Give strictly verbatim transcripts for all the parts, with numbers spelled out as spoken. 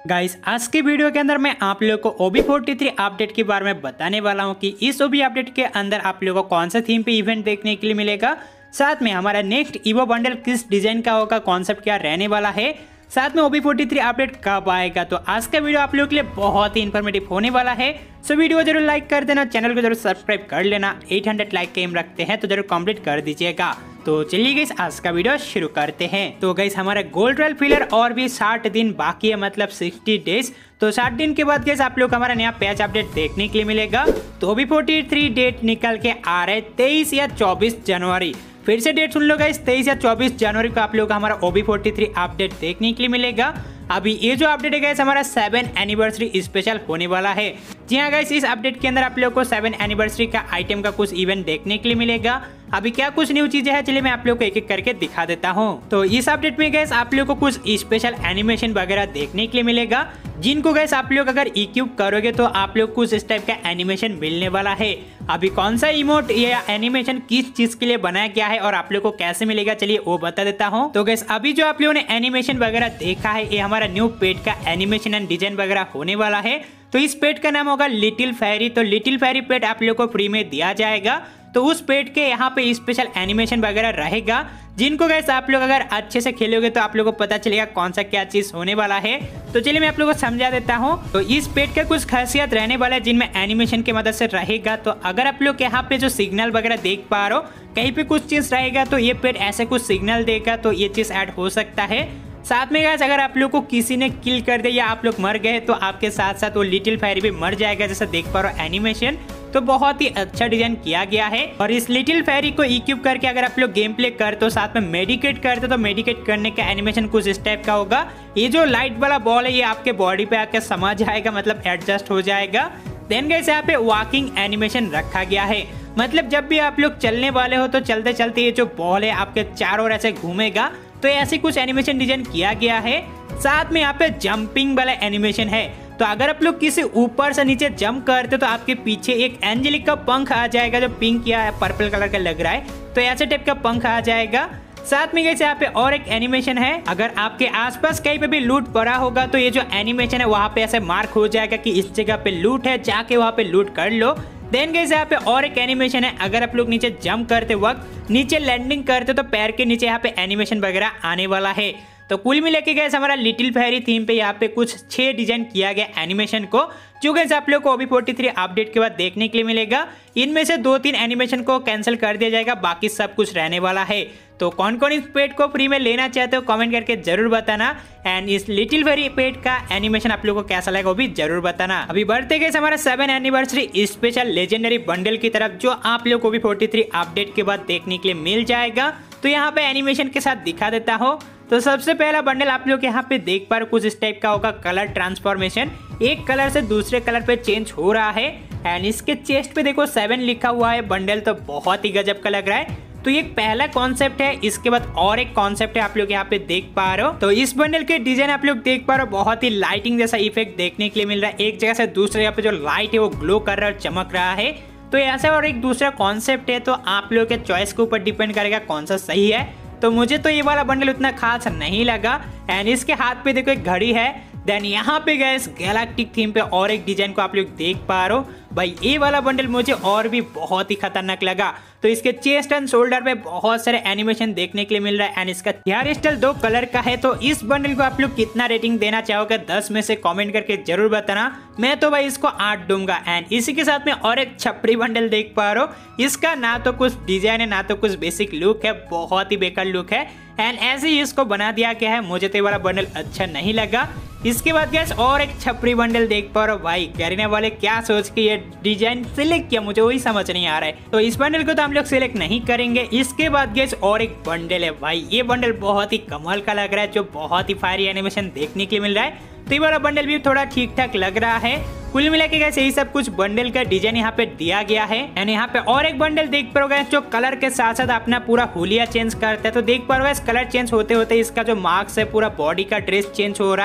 Guys आज की video के अंदर मैं आप लोगों को O B forty three update के बारे में बताने वाला हूं कि इस ओ बी अपडेट के अंदर आप लोगों को कौन सा थीम पे इवेंट देखने के लिए मिलेगा, साथ में हमारा नेक्स्ट ईवो बंडल किस डिजाइन का होगा, कॉन्सेप्ट क्या रहने वाला है, साथ में O B forty three update कब आएगा। तो आज का वीडियो आप लोगों के लिए बहुत ही इन्फॉर्मेटिव होने वाला है। सो वीडियो जरूर लाइक कर देना, चैनल को जरूर सब्सक्राइब कर लेना। आठ सौ लाइक के एम रखते हैं तो जरूर कंप्लीट कर दीजिएगा। तो चलिए गाइस आज का वीडियो शुरू करते हैं। तो गाइस हमारा गोल्ड रॉयल फिलर और भी साठ दिन बाकी है, मतलब साठ डेज। तो साठ दिन के बाद गाइस आप लोग हमारा नया पैच अपडेट देखने के लिए मिलेगा। तो O B forty three date निकल के आ रहे तेईस या चौबीस जनवरी। फिर से डेट सुन लो गाइस, तेईस या चौबीस जनवरी को आप लोग का हमारा O B forty three update देखने के लिए मिलेगा। अभी ये जो अपडेट है गाइस हमारा सेवन एनिवर्सरी स्पेशल होने वाला है। जी हाँ गाइस, इस अपडेट के अंदर आप लोगों को सेवन एनिवर्सरी का आइटम का कुछ इवेंट देखने के लिए मिलेगा। अभी क्या कुछ न्यू चीजें हैं, चलिए मैं आप लोगों को एक एक करके दिखा देता हूँ। तो इस अपडेट में गाइस आप लोगों को कुछ स्पेशल एनिमेशन वगैरह देखने के लिए मिलेगा, जिनको गाइस आप लोग अगर इक्विप करोगे तो आप लोग कुछ इस टाइप का एनिमेशन मिलने वाला है। अभी कौन सा इमोट या एनिमेशन किस चीज के लिए बनाया गया है और आप लोग को कैसे मिलेगा, चलिए वो बता देता हूँ। तो गाइस अभी जो आप लोगों ने एनिमेशन वगैरह देखा है, ये हमारा न्यू पेट का एनिमेशन एंड डिजाइन वगैरह होने वाला है। तो इस पेट का नाम होगा लिटिल फेरी। तो लिटिल फेरी पेट आप लोग को फ्री में दिया जाएगा। तो उस पेट के यहाँ पे स्पेशल एनिमेशन वगैरह रहेगा, जिनको गाइस आप लोग अगर अच्छे से खेलोगे तो आप लोगों को पता चलेगा कौन सा क्या चीज होने वाला है। तो चलिए मैं आप लोगों को समझा देता हूँ। तो इस पेट का कुछ खासियत रहने वाला है जिनमें एनिमेशन की मदद से रहेगा। तो अगर आप लोग यहाँ पे जो सिग्नल वगैरह देख पा रहे हो, कहीं पे कुछ चीज रहेगा तो ये पेट ऐसे कुछ सिग्नल देगा, तो ये चीज ऐड हो सकता है। साथ में गाइस अगर आप लोग को किसी ने किल कर दिया या आप लोग मर गए तो आपके साथ साथ वो लिटिल फेरी भी मर जाएगा, जैसा देख पा रहे हो एनिमेशन। तो बहुत ही अच्छा डिजाइन किया गया है। और इस लिटिल फेरी को इक्विप करके अगर आप लोग गेम प्ले करते हो, साथ में मेडिकेट करते हो, तो मेडिकेट करने का एनिमेशन कुछ इस टाइप का होगा। ये जो लाइट वाला बॉल है ये आपके बॉडी पे आके समा जाएगा, मतलब एडजस्ट हो जाएगा। देन गाइस यहाँ पे वॉकिंग एनिमेशन रखा गया है, मतलब जब भी आप लोग चलने वाले हो तो चलते चलते ये जो बॉल है आपके चारों ओर ऐसे घूमेगा। तो ऐसे कुछ एनिमेशन डिजाइन किया गया है। साथ में यहाँ पे जंपिंग वाला एनिमेशन है। तो अगर आप लोग किसी ऊपर से नीचे जंप करते तो आपके पीछे एक एंजेलिक का पंख आ जाएगा, जो पिंक या पर्पल कलर का लग रहा है। तो ऐसे टाइप का पंख आ जाएगा। साथ में गाइस यहाँ पे और एक एनिमेशन है, अगर आपके आसपास कहीं पे भी लूट पड़ा होगा तो ये जो एनिमेशन है वहां पे ऐसे मार्क हो जाएगा कि इस जगह पे लूट है, जाके वहां पे लूट कर लो। देन गाइस यहाँ पे और एक एनिमेशन है, अगर आप लोग नीचे जंप करते वक्त नीचे लैंडिंग करते तो पैर के नीचे यहाँ पे एनिमेशन वगैरह आने वाला है। तो कुल मिला के गाइस हमारा लिटिल फेरी थीम पे यहाँ पे कुछ छह डिजाइन किया गया एनिमेशन को, जो गाइस आप लोग को O B forty three update के बाद देखने के लिए मिलेगा। इनमें से दो तीन एनिमेशन को कैंसिल कर दिया जाएगा, बाकी सब कुछ रहने वाला है। तो कौन कौन इस पेट को फ्री में लेना चाहते हो कमेंट करके जरूर बताना। एंड इस लिटिल फेरी पेट का एनिमेशन आप लोगों को कैसा लगा वो भी जरूर बताना। अभी बढ़ते गए हमारा seven anniversary special legendary bundle की तरफ, जो आप लोग को O B forty three update के बाद देखने के लिए मिल जाएगा। तो यहाँ पे एनिमेशन के साथ दिखा देता हूँ। तो सबसे पहला बंडल आप लोग यहाँ पे देख पा रहे हो, कुछ इस टाइप का होगा कलर ट्रांसफॉर्मेशन, एक कलर से दूसरे कलर पे चेंज हो रहा है। एंड इसके चेस्ट पे देखो सेवन लिखा हुआ है बंडल, तो बहुत ही गजब का लग रहा है। तो ये पहला कॉन्सेप्ट है। इसके बाद और एक कॉन्सेप्ट है आप लोग यहाँ पे देख पा रहे हो। तो इस बंडल के डिजाइन आप लोग देख पा रहे हो, बहुत ही लाइटिंग जैसा इफेक्ट देखने के लिए मिल रहा है। एक जगह से दूसरे जगह पे जो लाइट है वो ग्लो कर रहा है, चमक रहा है। तो ऐसा और एक दूसरा कॉन्सेप्ट है, तो आप लोग के चॉइस के ऊपर डिपेंड करेगा कौन सा सही है। तो मुझे तो ये वाला बंडल उतना खास नहीं लगा। एंड इसके हाथ पे देखो एक घड़ी है। देन यहाँ पे गाइस गैलेक्टिक थीम पे और एक डिजाइन को आप लोग देख पा रहे हो। भाई ये वाला बंडल मुझे और भी बहुत ही खतरनाक लगा। तो इसके चेस्ट एंड शोल्डर पे बहुत सारे एनिमेशन देखने के लिए मिल रहा है। एंड इसका हेयर स्टाइल दो कलर का है। तो इस बंडल को आप लोग कितना रेटिंग देना चाहोगे दस में से कमेंट करके जरूर बताना। मैं तो भाई इसको आठ दूंगा। एंड इसी के साथ में और एक छपरी बंडल देख पा रहे हो। इसका ना तो कुछ डिजाइन है ना तो कुछ बेसिक लुक है, बहुत ही बेकार लुक है। एंड ऐसे ही इसको बना दिया गया है, मुझे तो ये वाला बंडल अच्छा नहीं लगा। इसके बाद गैस और एक छपरी बंडल देख पा रहे हो। भाई गरीना वाले क्या सोच के ये डिजाइन सिलेक्ट किया, मुझे वही समझ नहीं आ रहा है। तो इस बंडल को तो हम लोग सिलेक्ट नहीं करेंगे। इसके बाद गैस और एक बंडल है। भाई ये बंडल बहुत ही कमाल का लग रहा है, जो बहुत ही फायरी एनिमेशन देखने के लिए मिल रहा है। तो ये वाला बंडल भी थोड़ा ठीक ठाक लग रहा है। कुल मिला के गैस यही सब कुछ बंडल का डिजाइन यहाँ पे दिया गया है। एंड यहाँ पे और एक बंडल देख पा रहे हो जो कलर के साथ साथ अपना पूरा हुलिया चेंज करता है। तो देख पा रहे हो कलर चेंज होते होते इसका जो मार्क्स है पूरा बॉडी का ड्रेस चेंज हो रहा है।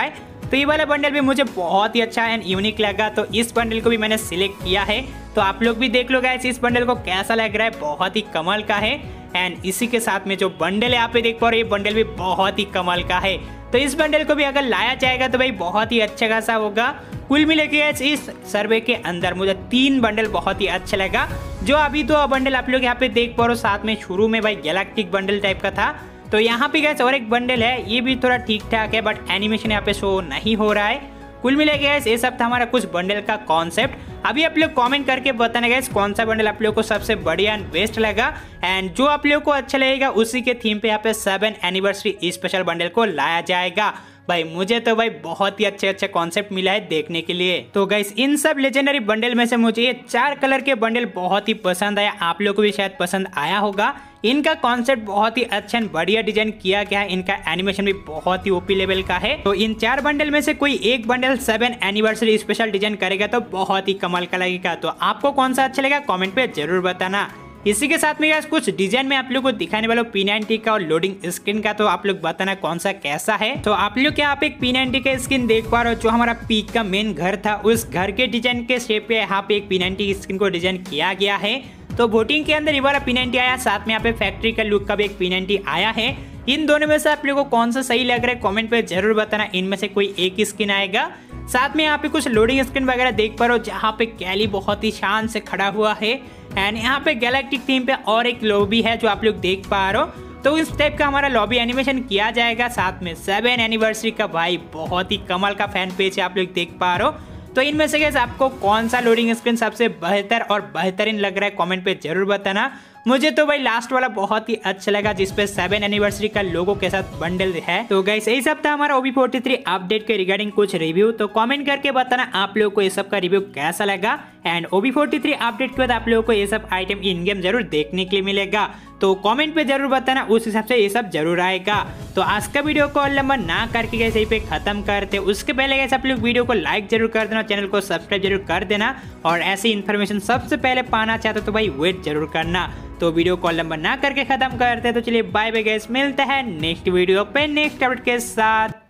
तो ये वाला बंडल भी मुझे बहुत ही अच्छा एंड यूनिक लगा, तो इस बंडल को भी मैंने सिलेक्ट किया है। तो आप लोग भी देख लो गाइस इस बंडल को कैसा लग रहा है, बहुत ही कमाल का है। एंड इसी के साथ में जो बंडल है आप पे देख पा रहे हो, ये बंडल भी बहुत ही कमाल का है। तो इस बंडल को भी अगर लाया जाएगा तो भाई बहुत ही अच्छा खासा होगा। कुल मिले के इस सर्वे के अंदर मुझे तीन बंडल बहुत ही अच्छा लगा। जो अभी तो बंडल आप लोग यहाँ पे देख पा रहे हो, साथ में शुरू में भाई गैलेक्टिक बंडल टाइप का था। तो यहाँ पे गैस और एक बंडल है, ये भी थोड़ा ठीक ठाक है, बट एनिमेशन यहाँ पे शो नहीं हो रहा है। कुल मिले गैस ये सब था हमारा कुछ बंडल का कॉन्सेप्ट। अभी आप लोग कमेंट करके बताना गैस कौन सा बंडल आप लोग को सबसे बढ़िया एंड बेस्ट लगा। एंड जो आप लोग को अच्छा लगेगा उसी के थीम पे यहाँ पे सेवन एनिवर्सरी स्पेशल बंडल को लाया जाएगा। भाई मुझे तो भाई बहुत ही अच्छे अच्छे कॉन्सेप्ट मिला है देखने के लिए। तो गाइस इन सब लेजेंडरी बंडल में से मुझे ये चार कलर के बंडल बहुत ही पसंद आया, आप लोगों को भी शायद पसंद आया होगा। इनका कॉन्सेप्ट बहुत ही अच्छा एंड बढ़िया डिजाइन किया गया है, इनका एनिमेशन भी बहुत ही ओपी लेवल का है। तो इन चार बंडल में से कोई एक bundle seven anniversary special design करेगा तो बहुत ही कमाल का लगेगा। तो आपको कौन सा अच्छा लगा कमेंट पे जरूर बताना। इसी के साथ में कुछ डिजाइन में आप लोग को दिखाने वाला पी नाइंटी का और लोडिंग स्क्रीन का, तो आप लोग बताना कौन सा कैसा है। तो आप लोग क्या आप एक पी नाइंटी का स्क्रीन देख पा रहे हो, जो हमारा पीक का मेन घर था उस घर के डिजाइन के शेप पे यहाँ पे एक पी नाइंटी स्क्रीन को डिजाइन किया गया है। तो वोटिंग के अंदर ये वाला पी नाइंटी आया, साथ में यहाँ पे फैक्ट्री का लुक का भी एक पी नाइंटी आया है। इन दोनों में से आप लोगों को कौन सा सही लग रहा है कमेंट पे जरूर बताना, इनमें से कोई एक स्किन आएगा। साथ में यहाँ पे कुछ लोडिंग स्क्रीन वगैरह देख पा रहे हो, जहाँ पे कैली बहुत ही शान से खड़ा हुआ है। एंड यहाँ पे गैलेक्टिक थीम पे और एक लॉबी है जो आप लोग देख पा रहे हो। तो इस टाइप का हमारा लॉबी एनिमेशन किया जाएगा। साथ में सेवन एनिवर्सरी का भाई बहुत ही कमाल का फैन पेज है, आप लोग देख पा रहे हो। तो इनमें से गैस आपको कौन सा लोडिंग स्क्रीन सबसे बेहतर और बेहतरीन लग रहा है कमेंट पे जरूर बताना। मुझे तो भाई लास्ट वाला बहुत ही अच्छा लगा, जिसपे सेवन एनिवर्सरी का लोगो के साथ बंडल है। तो गाइस यही सब था हमारा O B forty three update के रिगार्डिंग कुछ रिव्यू। तो कमेंट करके बताना आप लोगों को ये सब का रिव्यू कैसा लगा। And O B forty three update के बाद आप लोगों को ये सब आइटम इन गेम जरूर देखने के लिए मिलेगा। तो कमेंट पे जरूर बताना, उस हिसाब से ये सब जरूर आएगा। तो आज का वीडियो को और लंबा ना करके गैस यहीं पे खत्म करते। उसके पहले गैस आप लोग वीडियो को लाइक जरूर कर देना, चैनल को सब्सक्राइब जरूर कर देना, और ऐसी इन्फॉर्मेशन सबसे पहले पाना चाहते हो तो भाई वेट जरूर करना। तो वीडियो को लंबा ना करके खत्म करते, तो चलिए बाय बाय गैस, मिलते हैं नेक्स्ट वीडियो पे नेक्स्ट अपडेट के साथ।